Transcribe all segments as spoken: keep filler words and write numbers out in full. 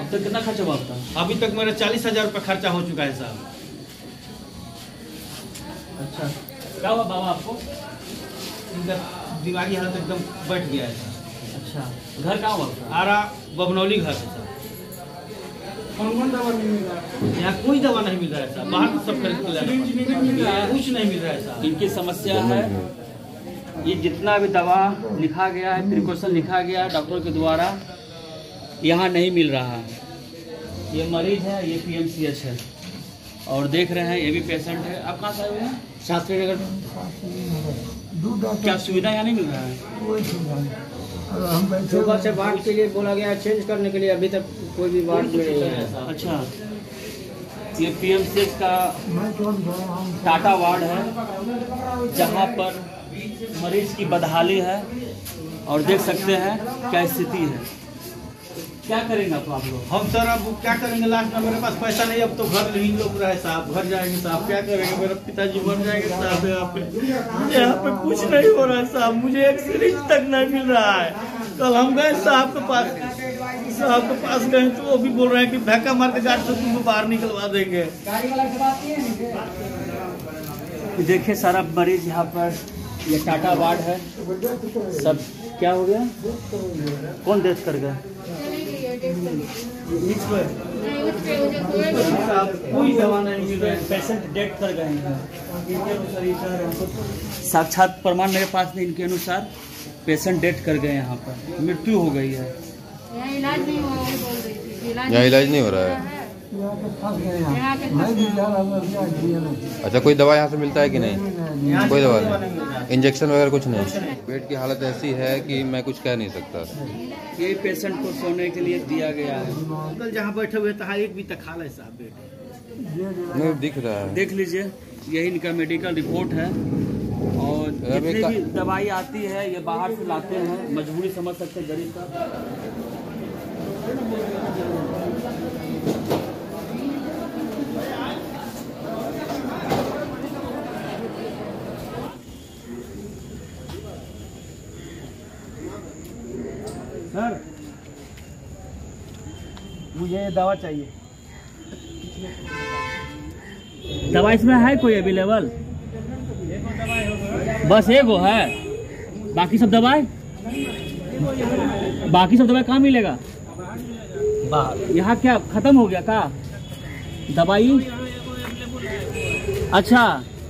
अब तक कितना खर्चा हुआ आपका? अभी तक मेरा चालीस हजार रुपये खर्चा हो चुका है साहब। अच्छा, क्या हुआ बाबा आपको? दिमागी हालत एकदम बैठ गया है साहब। अच्छा, घर कहाँ हुआ? आरा बबनौली घर है साहब। कौन कौन दवा नहीं मिल रहा है? यहाँ कोई दवा नहीं मिल रहा है साहब, बाहर सब खरीद के लाना पड़ता है, कुछ नहीं मिल रहा है साहब। इनकी समस्या है, ये जितना भी दवा लिखा गया है, प्रिकॉशन लिखा गया है डॉक्टर के द्वारा, यहाँ नहीं मिल रहा है। ये मरीज है, ये पी एम सी एच है और देख रहे हैं ये भी पेशेंट है। आप कहाँ से आए हुए हैं? शास्त्री नगर। क्या सुविधा यहाँ नहीं मिल रहा है? सुबह से वार्ड के लिए बोला गया है चेंज करने के लिए, अभी तक कोई भी वार्ड नहीं है। अच्छा, ये पी एम सी एच का टाटा वार्ड है जहाँ पर मरीज की बदहाली है और देख सकते हैं क्या स्थिति है। क्या करेंगे आप आप लोग? हम सर अब क्या करेंगे, लास्ट में मेरे पास पैसा नहीं, अब तो घर नहीं लोग रहे साहब, घर जाएंगे साहब, क्या करेंगे, मेरे पिताजी मर जाएंगे साहब। यहाँ पे यहाँ पे कुछ नहीं हो रहा है साहब, मुझे एक सिरिंज तक नहीं मिल रहा है। कल हम गए साहब के पास, साहब के पास गए तो वो भी बोल रहे हैं कि धक्का मार के गाड़ी से तुमको बाहर निकलवा देंगे। देखिए सारा मरीज यहाँ पर, ये टाटा वार्ड है सब। क्या हो गया? कौन डेथ कर गया? कोई दवा नहीं मिल रहा है, पेशेंट डेथ कर गए हैं। साक्षात प्रमाण मेरे पास नहीं, इनके अनुसार पेशेंट डेथ कर गए, यहाँ पर मृत्यु हो गई है। यहाँ इलाज नहीं हो रहा है, बोल रही थी। यहाँ इलाज नहीं हो रहा है। अच्छा, कोई दवा यहाँ से मिलता है कि नहीं? कोई दवा नहीं, इंजेक्शन वगैरह कुछ नहीं। पेट की हालत ऐसी है कि मैं कुछ कह नहीं सकता। ये पेशेंट को सोने के लिए दिया गया है। कल जहाँ बैठे हुए तहाँ एक भी तक खा ले साहब बेट नहीं दिख रहा है। देख लीजिए, यही इनका मेडिकल रिपोर्ट है और जितनी भी दवाई आती है ये बाहर से लाते हैं, मजबूरी समझ सकते हैं गरीब का। सर मुझे ये दवा चाहिए। दवा इसमें है कोई अवेलेबल? बस एगो है, बाकी सब दवाई बाकी सब दवाई कहाँ मिलेगा? बाहर। यहाँ क्या खत्म हो गया का दवाई? अच्छा,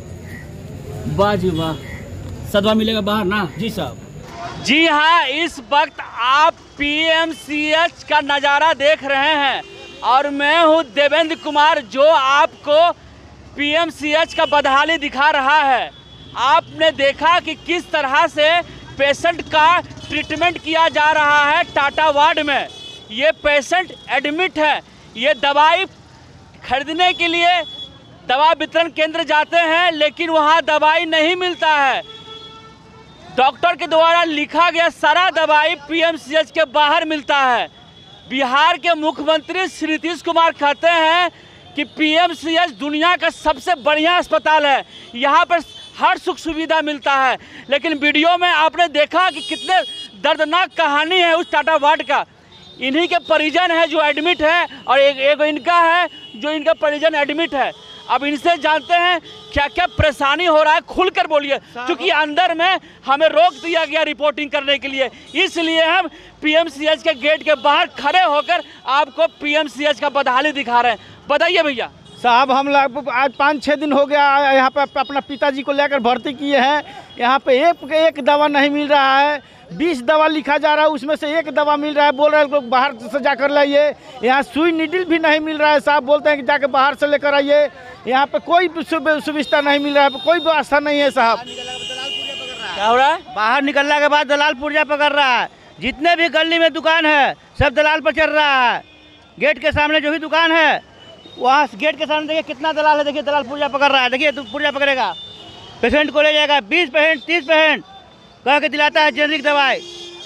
वाह जी वाह, सब दवा मिलेगा बाहर ना? जी साहब। जी हाँ, इस वक्त आप पी एम सी एच का नज़ारा देख रहे हैं और मैं हूँ देवेंद्र कुमार, जो आपको पी एम सी एच का बदहाली दिखा रहा है। आपने देखा कि किस तरह से पेशेंट का ट्रीटमेंट किया जा रहा है टाटा वार्ड में। ये पेशेंट एडमिट है, ये दवाई खरीदने के लिए दवा वितरण केंद्र जाते हैं लेकिन वहाँ दवाई नहीं मिलता है। डॉक्टर के द्वारा लिखा गया सारा दवाई पी एम सी एच के बाहर मिलता है। बिहार के मुख्यमंत्री श्री नीतीश कुमार कहते हैं कि पी एम सी एच दुनिया का सबसे बढ़िया अस्पताल है, यहाँ पर हर सुख सुविधा मिलता है। लेकिन वीडियो में आपने देखा कि कितने दर्दनाक कहानी है उस टाटा वार्ड का। इन्हीं के परिजन है जो एडमिट है और एक, एक इनका है जो इनका परिजन एडमिट है। अब इनसे जानते हैं क्या क्या परेशानी हो रहा है, खुलकर बोलिए, क्योंकि अंदर में हमें रोक दिया गया रिपोर्टिंग करने के लिए, इसलिए हम पी एम सी एच के गेट के बाहर खड़े होकर आपको पी एम सी एच का बदहाली दिखा रहे हैं। बताइए भैया। साहब हम आज पाँच छः दिन हो गया यहाँ पे अपना पिताजी को लेकर भर्ती किए हैं। यहाँ पे एक एक दवा नहीं मिल रहा है, बीस दवा लिखा जा रहा है, उसमें से एक दवा मिल रहा है। बोल रहे हैं लोग बाहर से जाकर लाइए। यहाँ सुई नीडल भी नहीं मिल रहा है साहब, बोलते हैं कि जाके बाहर से लेकर आइए। यहाँ पे कोई सुविधा नहीं मिल रहा है, कोई व्यवस्था नहीं है साहब। क्या हो रहा है? बाहर निकलने के बाद दलाल पुर्जा पकड़ रहा है। जितने भी गली में दुकान है सब दलाल पर चल रहा है। गेट के सामने जो भी दुकान है वहाँ गेट के सामने देखिए कितना दलाल है। देखिए दलाल पुर्जा पकड़ रहा है, देखिए तो पुर्जा पकड़ेगा, पेशेंट को ले जाएगा। बीस पेशेंट तीस पेशेंट कह के दिलाता है जेनरिक दवाई।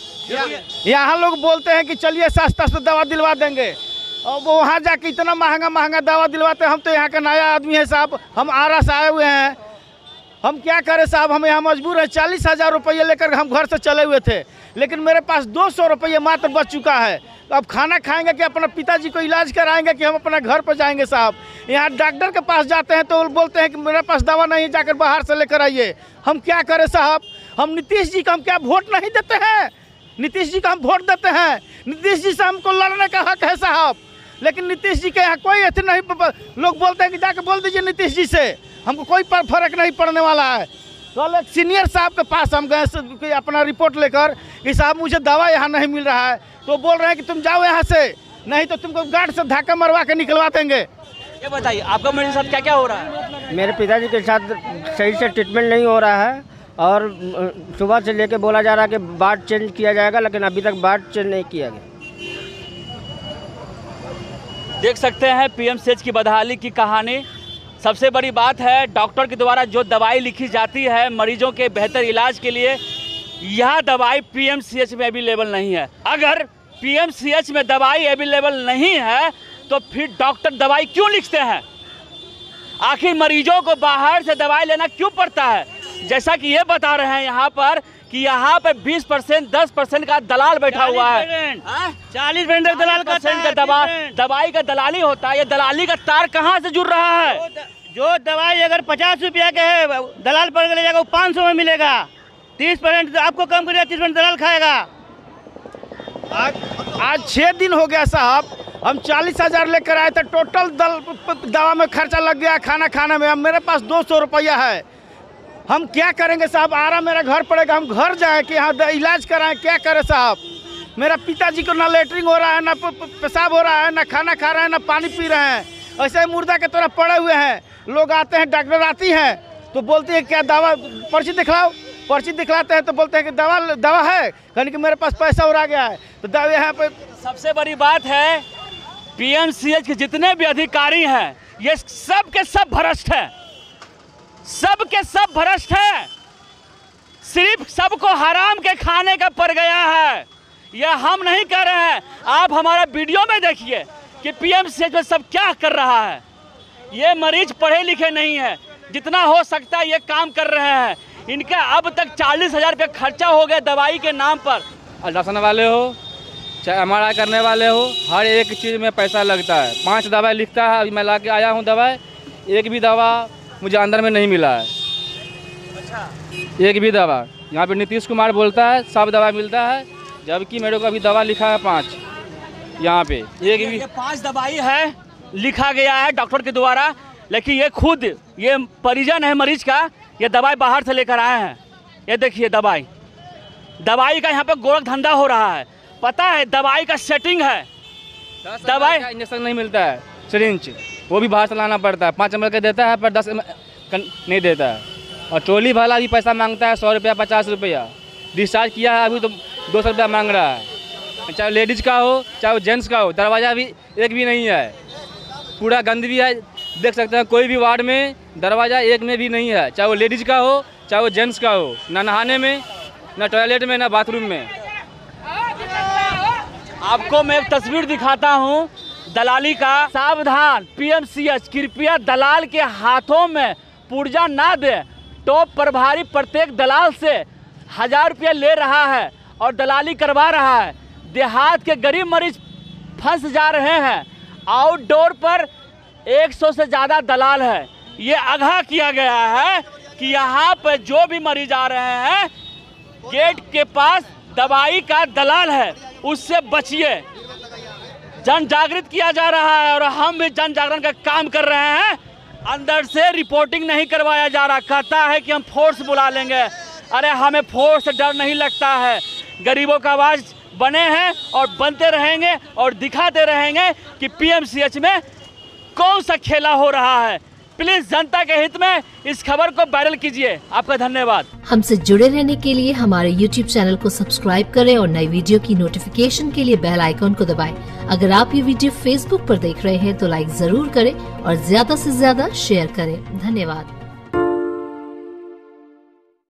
यहाँ लोग बोलते हैं कि चलिए सस्ता से दवा दिलवा देंगे और वो वहाँ जाके इतना महंगा महंगा दवा दिलवाते हैं। हम तो यहाँ का नया आदमी है साहब, हम आरा से आए हुए हैं। हम क्या करें साहब, हम यहाँ मजबूर हैं। चालीस हज़ार रुपये लेकर हम घर से चले हुए थे, लेकिन मेरे पास दो सौ रुपये मात्र बच चुका है। तो अब खाना खाएंगे कि अपना पिताजी को इलाज कराएंगे कि हम अपना घर पर जाएंगे साहब। यहाँ डॉक्टर के पास जाते हैं तो बोलते हैं कि मेरे पास दवा नहीं है, जाकर बाहर से लेकर आइए। हम क्या करें साहब, हम नीतीश जी का हम क्या वोट नहीं देते हैं? नीतीश जी का हम वोट देते हैं, नीतीश जी से हमको लड़ने का हक है साहब। लेकिन नीतीश जी के यहाँ कोई ऐसे नहीं, लोग बोलते हैं कि जाके बोल दीजिए नीतीश जी से, हमको कोई पर फर्क नहीं पड़ने वाला है। कल एक सीनियर साहब के पास हम गए अपना रिपोर्ट लेकर कि साहब मुझे दवा यहाँ नहीं मिल रहा है, तो बोल रहे हैं कि तुम जाओ यहाँ से, नहीं तो तुमको गार्ड से धक्का मरवा के निकलवा देंगे। ये बताइए आपका मेरे साथ क्या क्या हो रहा है? मेरे पिताजी के साथ सही से ट्रीटमेंट नहीं हो रहा है और सुबह से लेके बोला जा रहा है कि वार्ड चेंज किया जाएगा, लेकिन अभी तक वार्ड चेंज नहीं किया गया। देख सकते हैं पीएमसीएच की बदहाली की कहानी। सबसे बड़ी बात है, डॉक्टर के द्वारा जो दवाई लिखी जाती है मरीजों के बेहतर इलाज के लिए, यह दवाई पीएमसीएच में अवेलेबल नहीं है। अगर पीएमसीएच में दवाई अवेलेबल नहीं है तो फिर डॉक्टर दवाई क्यों लिखते हैं? आखिर मरीजों को बाहर से दवाई लेना क्यों पड़ता है? जैसा कि ये बता रहे हैं यहाँ पर कि यहाँ पे बीस परसेंट दस परसेंट का दलाल बैठा हुआ है, चालीस परसेंट दलाल का परसेंट का दवा दवाई का दलाली होता है। ये दलाली का तार कहाँ से जुड़ रहा है? जो दवाई अगर पचास रुपया के है दलाल पर ले जाएगा वो पाँच सौ में मिलेगा। तीस परसेंट आपको कम करेगा, तीस परसेंट दलाल खाएगा। आज आज छः दिन हो गया साहब, हम चालीस हज़ार लेकर आए थे, टोटल दल दवा में खर्चा लग गया खाना खाने में। अब मेरे पास दो सौ रुपया है, हम क्या करेंगे साहब? आ रहा मेरा घर पड़ेगा, हम घर जाएं कि यहाँ इलाज कराएं, क्या करें साहब? मेरा पिताजी को ना लेटरिन हो रहा है, ना पेशाब हो रहा है, ना खाना खा रहे हैं, ना पानी पी रहे हैं, ऐसे ही मुर्दा के तरह पड़े हुए हैं। लोग आते हैं, डॉक्टर आती हैं तो बोलती है क्या दवा, पर्ची दिखलाओ, पर्ची दिखलाते हैं तो बोलते हैं कि दवा दवा है, कहने कि मेरे पास पैसा और आ गया है तो दवा यहाँ पे। सबसे बड़ी बात है, पीएमसीएच के जितने भी अधिकारी हैं ये सब के सब भ्रष्ट हैं, सब के सब भ्रष्ट हैं। सिर्फ सबको हराम के खाने का पड़ गया है। यह हम नहीं कर रहे हैं, आप हमारा वीडियो में देखिए कि पीएमसीएच में सब क्या कर रहा है। ये मरीज पढ़े लिखे नहीं है, जितना हो सकता है ये काम कर रहे हैं। इनका अब तक चालीस हजार रुपये खर्चा हो गया दवाई के नाम पर। अल्ट्रासाउंड वाले हो चाहे एम आर आई करने वाले हो, हर एक चीज़ में पैसा लगता है। पांच दवाई लिखता है, अभी मैं ला के आया हूँ दवाई, एक भी दवा मुझे अंदर में नहीं मिला है। अच्छा, एक भी दवा यहाँ पे नीतीश कुमार बोलता है सब दवा मिलता है, जबकि मेरे को अभी दवा लिखा है पाँच, यहाँ पे एक भी। ये पाँच दवाई है लिखा गया है डॉक्टर के द्वारा, लेकिन ये खुद ये परिजन है मरीज का, ये दवाई बाहर से लेकर आए हैं। ये देखिए दवाई दवाई का यहाँ पे गोरख धंधा हो रहा है। पता है दवाई का सेटिंग है, दवाई इंजेक्शन नहीं मिलता है, सिरिंज वो भी बाहर से लाना पड़ता है। पाँच एम एल का देता है पर दस एम एल नहीं देता है, और ट्रोली वाला भी पैसा मांगता है, सौ रुपया पचास रुपया। डिस्चार्ज किया है अभी तो दो सौ रुपया मांग रहा है, चाहे लेडीज का हो चाहे वो जेंट्स का हो। दरवाज़ा भी एक भी नहीं है, पूरा गंद भी है। देख सकते हैं कोई भी वार्ड में दरवाज़ा एक में भी नहीं है, चाहे वो लेडीज का हो चाहे वो जेंट्स का हो, ना नहाने में, ना टॉयलेट में, ना बाथरूम में। आपको मैं एक तस्वीर दिखाता हूँ दलाली का। सावधान, पीएमसीएच कृपया दलाल के हाथों में पुर्जा ना दे। टॉप प्रभारी प्रत्येक दलाल से हजार रुपया ले रहा है और दलाली करवा रहा है। देहात के गरीब मरीज फंस जा रहे हैं। आउटडोर पर सौ से ज़्यादा दलाल है। ये आगाह किया गया है कि यहाँ पर जो भी मरीज आ रहे हैं, गेट के पास दवाई का दलाल है, उससे बचिए। जन जागृत किया जा रहा है और हम भी जन जागरण का काम कर रहे हैं। अंदर से रिपोर्टिंग नहीं करवाया जा रहा, कहता है कि हम फोर्स बुला लेंगे। अरे हमें फोर्स से डर नहीं लगता है। गरीबों का आवाज़ बने हैं और बनते रहेंगे और दिखाते रहेंगे कि पीएमसीएच में कौन सा खेला हो रहा है। प्लीज जनता के हित में इस खबर को वायरल कीजिए। आपका धन्यवाद। हमसे जुड़े रहने के लिए हमारे यूट्यूब चैनल को सब्सक्राइब करें और नई वीडियो की नोटिफिकेशन के लिए बेल आइकॉन को दबाएं। अगर आप ये वीडियो फेसबुक पर देख रहे हैं तो लाइक जरूर करें और ज्यादा से ज्यादा शेयर करें। धन्यवाद।